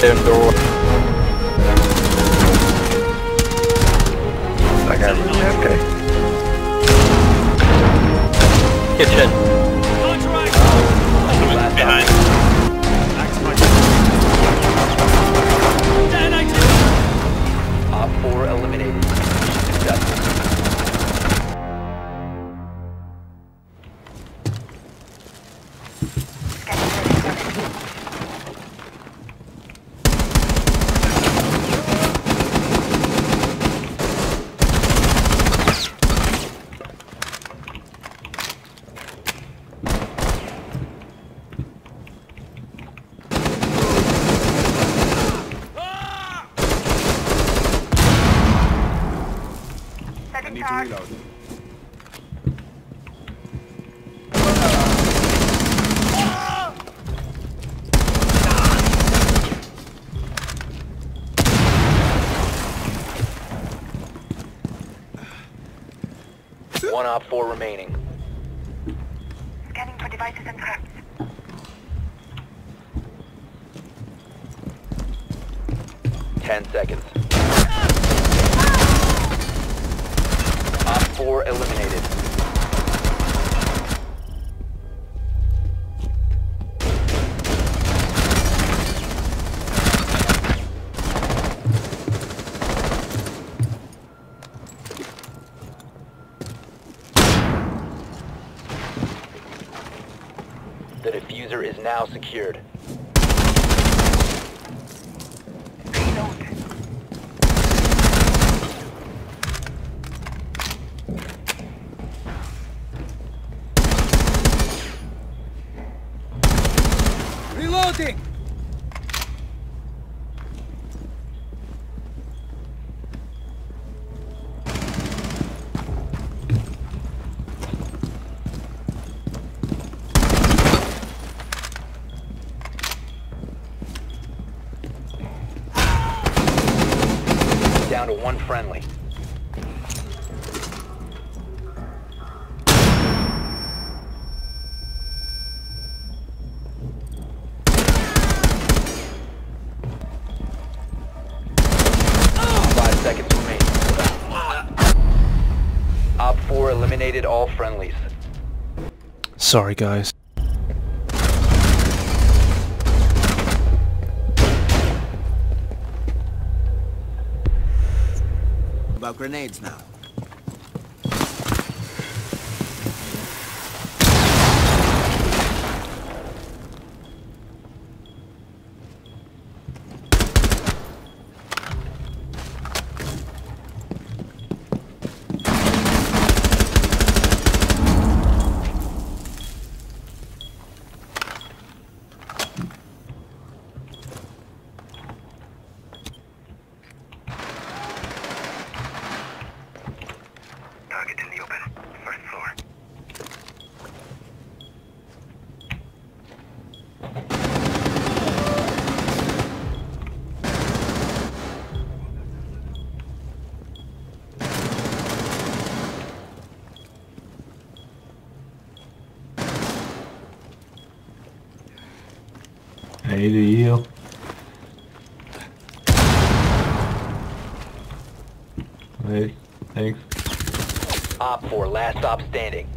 in door. That guy was AFK. Kitchen. Behind. Op 4 eliminated. Successful. I need to reload. One Op 4 remaining. Scanning for devices and traps. Ten seconds. Op 4 eliminated. The diffuser is now secured. Reloading! Down to one friendly. Seconds remaining. Op 4 eliminated all friendlies. Sorry, guys. About grenades now. Target in the open. First floor. Hey to you. Hey, thanks. Op 4 last stop standing.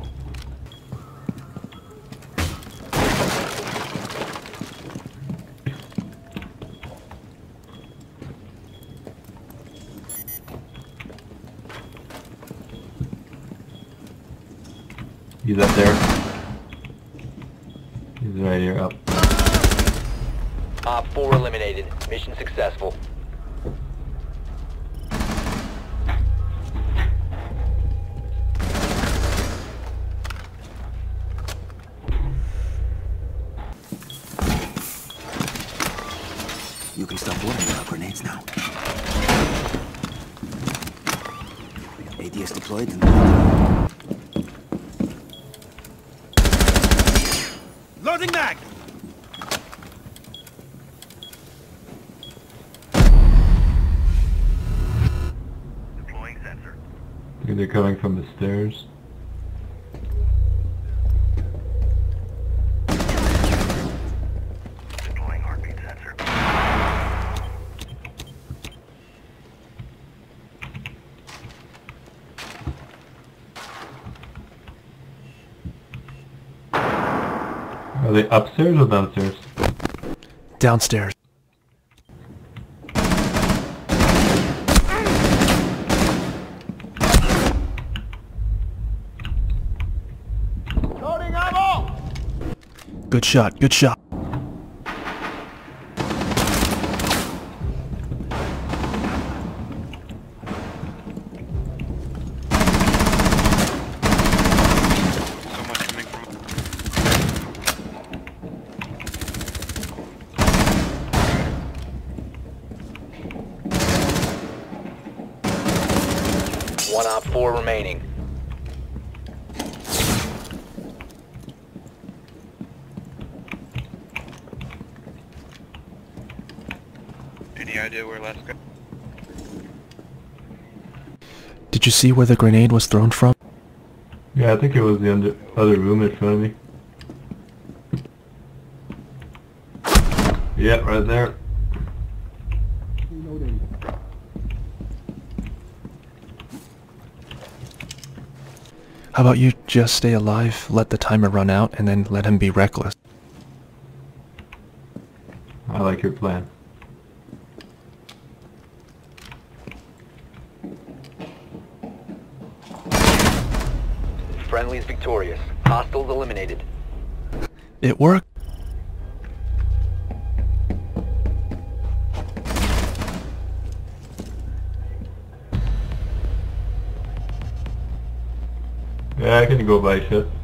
He's up there. He's right here, up. Op 4 eliminated. Mission successful. You can stop worrying about grenades now. ADS deployed and... Loading mag! Deploying sensor. I think they're coming from the stairs. Deploying heartbeat sensor. Are they upstairs or downstairs? Downstairs. Good shot, good shot. One Op 4 remaining. Any idea where last guy? Did you see where the grenade was thrown from? Yeah, I think it was the other room in front of me. Yeah, right there. How about you just stay alive, let the timer run out, and then let him be reckless? I like your plan. Friendly's victorious. Hostiles eliminated. It worked. Yeah, I can go buy shit.